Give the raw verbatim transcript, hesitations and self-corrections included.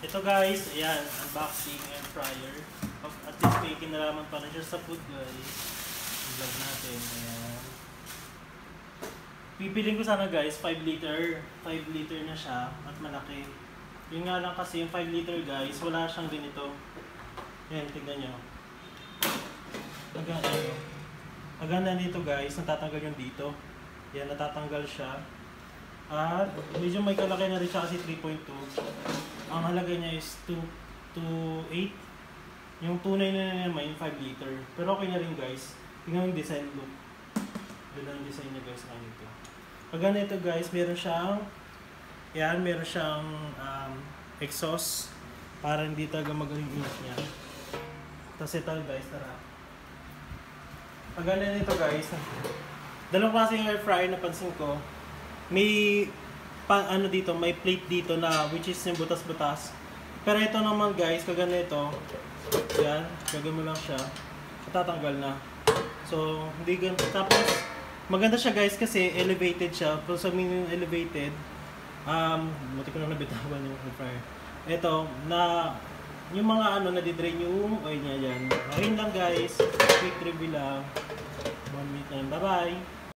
Ito guys, ayan, unboxing air fryer. At least may kinalaman pa rin siya sa food guys. I-vlog natin, ayan. Pipiling ko sana guys, five liter. five liter na siya at malaki. Yun nga lang kasi yung five liter guys, wala siyang ganito. Ayan, tignan nyo. Maganda nyo. Maganda nito guys, natatanggal yung dito. Ayan, natatanggal siya. At medyo may kalaki na rin siya kasi three point two. Ang halaga niya is two point eight. Yung tunay na naman yung five liter. Pero okay na rin guys. Tingnan yung design look. Ganda yung design niya guys. Ano ito. Pag ganito guys, meron siyang yan, meron siyang um, exhaust para hindi talaga magaling init niya. Tapos ito guys, tara. Pag ganito guys, dalawang klaseng air fryer napansin ko. May pa, ano dito, may plate dito na which is yung butas-butas. Pero ito naman guys, kag ganito, yan, gagawin mo lang siya, matatanggal na. So, hindi ganito. Tapos, maganda siya guys kasi elevated siya. Kung sabihin yung elevated, um, buti ko na nabitawan yung air fryer. Ito, na, yung mga ano, nadidrain yung oil niya dyan. Ayun lang guys, quick review lang. One minute na yun. Bye-bye!